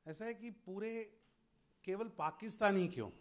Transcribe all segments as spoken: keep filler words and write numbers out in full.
ऐसा है कि पूरे केवल पाकिस्तान ही क्यों,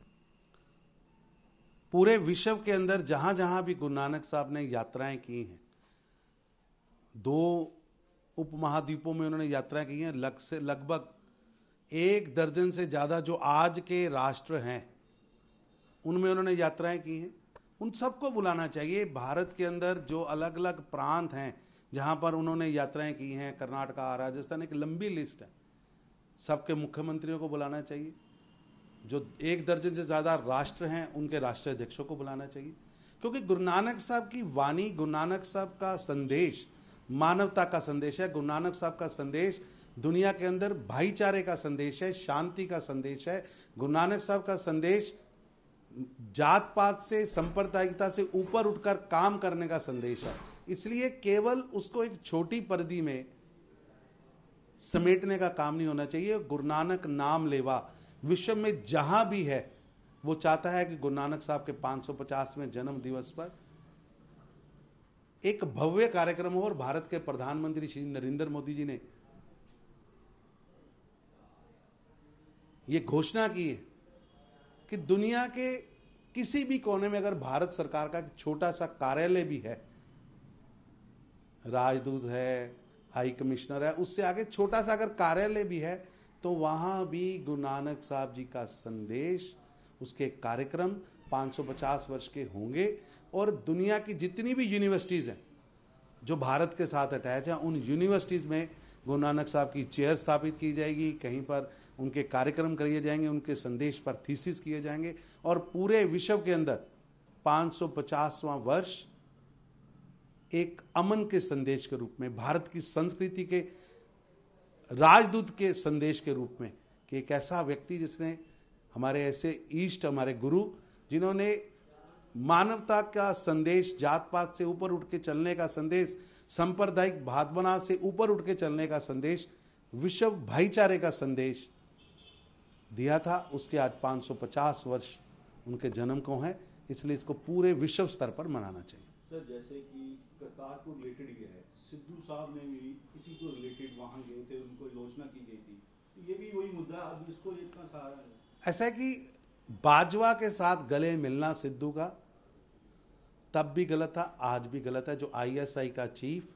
पूरे विश्व के अंदर जहां जहां भी गुरु नानक साहब ने यात्राएं की हैं, दो उपमहाद्वीपों में उन्होंने यात्राएं की हैं, लग से लगभग एक दर्जन से ज़्यादा जो आज के राष्ट्र हैं उनमें उन्होंने यात्राएं की हैं। उन सबको बुलाना चाहिए। भारत के अंदर जो अलग अलग प्रांत हैं जहां पर उन्होंने यात्राएं की हैं, कर्नाटका, राजस्थान, एक लंबी लिस्ट है, सबके मुख्यमंत्रियों को बुलाना चाहिए। जो एक दर्जन से ज़्यादा राष्ट्र हैं उनके राष्ट्राध्यक्षों को बुलाना चाहिए, क्योंकि गुरु नानक साहब की वाणी, गुरु नानक साहब का संदेश मानवता का संदेश है। गुरु नानक साहब का संदेश दुनिया के अंदर भाईचारे का संदेश है, शांति का संदेश है। गुरु नानक साहब का संदेश जात पात से, सांप्रदायिकता से ऊपर उठकर काम करने का संदेश है। इसलिए केवल उसको एक छोटी परिधि में समेटने का काम नहीं होना चाहिए। गुरु नानक नाम लेवा विश्व में जहां भी है, वो चाहता है कि गुरु नानक साहब के पाँच सौ पचासवें जन्म दिवस पर एक भव्य कार्यक्रम हो। और भारत के प्रधानमंत्री श्री नरेंद्र मोदी जी ने ये घोषणा की है कि दुनिया के किसी भी कोने में अगर भारत सरकार का छोटा सा कार्यालय भी है, राजदूत है, हाई कमिश्नर है, उससे आगे छोटा सा अगर कार्यालय भी है, तो वहां भी गुरु नानक साहब जी का संदेश, उसके कार्यक्रम पाँच सौ पचास वर्ष के होंगे। और दुनिया की जितनी भी यूनिवर्सिटीज़ हैं जो भारत के साथ अटैच हैं, उन यूनिवर्सिटीज़ में गुरु नानक साहब की चेयर स्थापित की जाएगी, कहीं पर उनके कार्यक्रम किए जाएंगे, उनके संदेश पर थीसिस किए जाएंगे। और पूरे विश्व के अंदर पाँच सौ पचासवां वर्ष एक अमन के संदेश के रूप में, भारत की संस्कृति के राजदूत के संदेश के रूप में, कि एक ऐसा व्यक्ति जिसने हमारे ऐसे ईष्ट, हमारे गुरु, जिन्होंने मानवता का संदेश, जात पात से ऊपर उठ के चलने का संदेश, सांप्रदायिक भावना से ऊपर उठ के चलने का संदेश, विश्व भाईचारे का संदेश दिया था, उसके आज पाँच सौ पचास वर्ष उनके जन्म को हैं। इसलिए इसको पूरे विश्व स्तर पर मनाना चाहिए। सर, जैसे कि करतारपुर रिलेटेड ये है, सिद्धू साहब ने भी इसी को रिलेटेड वहां गए थे, उनको आलोचना की गई थी, तो ये भी वही मुद्दा, अब इसको इतना सहारा है। ऐसा है कि बाजवा के साथ गले मिलना सिद्धू का तब भी गलत था, आज भी गलत है। जो आई एस आई का चीफ,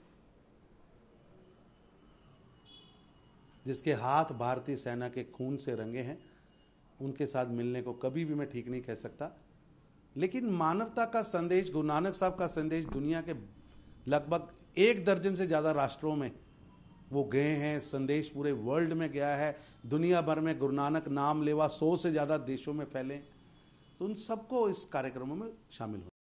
जिसके हाथ भारतीय सेना के खून से रंगे हैं, उनके साथ मिलने को कभी भी मैं ठीक नहीं कह सकता। लेकिन मानवता का संदेश, गुरु नानक साहब का संदेश दुनिया के लगभग एक दर्जन से ज़्यादा राष्ट्रों में वो गए हैं। संदेश पूरे वर्ल्ड में गया है, दुनिया भर में गुरु नानक नाम लेवा सौ से ज़्यादा देशों में फैले। तो उन सबको इस कार्यक्रमों में शामिल हो।